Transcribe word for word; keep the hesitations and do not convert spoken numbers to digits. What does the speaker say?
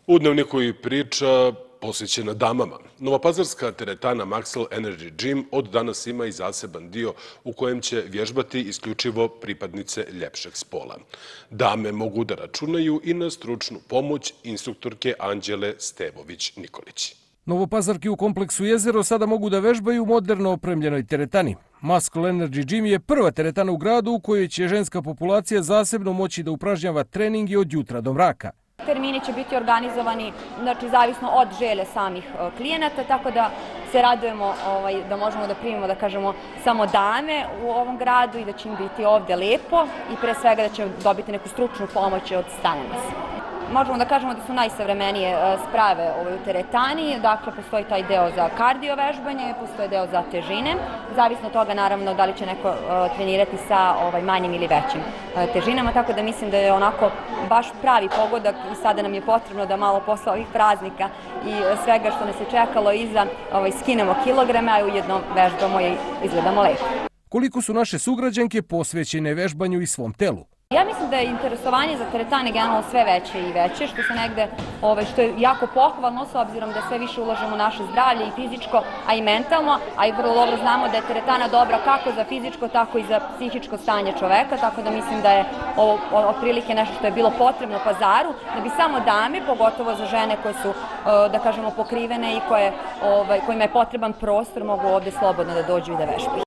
U dnevniku i priča posvećena damama. Novopazarska teretana Maxwell Energy Gym od danas ima i zaseban dio u kojem će vježbati isključivo pripadnice ljepšeg spola. Dame mogu da računaju i na stručnu pomoć instruktorke Anđele Stevović-Nikolić. Novopazarki u kompleksu Jezero sada mogu da vežbaju u moderno opremljenoj teretani. Maxwell Energy Gym je prva teretana u gradu u kojoj će ženska populacija zasebno moći da upražnjava treningi od jutra do mraka. Termini će biti organizovani, znači, zavisno od želje samih klijenata, tako da se radujemo ovaj, da možemo da primimo, da kažemo, samo dame u ovom gradu i da će im biti ovde lepo i pre svega da će dobiti neku stručnu pomoć od strane nas. Možemo da kažemo da su najsavremenije sprave u teretani, dakle postoji taj deo za kardio vežbanje, postoji deo za težine, zavisno od toga naravno da li će neko trenirati sa ovaj, manjim ili većim težinama, tako da mislim da je onako baš pravi pogodak i sada nam je potrebno da malo posle ovih praznika i svega što nas je čekalo iza ovaj, skinemo kilograme, a ujedno vežbamo i izgledamo lepo. Koliko su naše sugrađanke posvećene vežbanju i svom telu? Ja mislim da je interesovanje za teretane generalno sve veće i veće, što se negde, ovaj, što je jako pohvalno s obzirom da sve više ulažemo u naše zdravlje i fizičko, a i mentalno, a i vrlo dobro znamo da je teretana dobra kako za fizičko, tako i za psihičko stanje čoveka, tako da mislim da je ovo otprilike nešto što je bilo potrebno Pazaru, da bi samo dame, pogotovo za žene koje su, da kažemo, pokrivene i koje, ovaj, kojima je potreban prostor, mogu ovde slobodno da dođu i da vežbaju.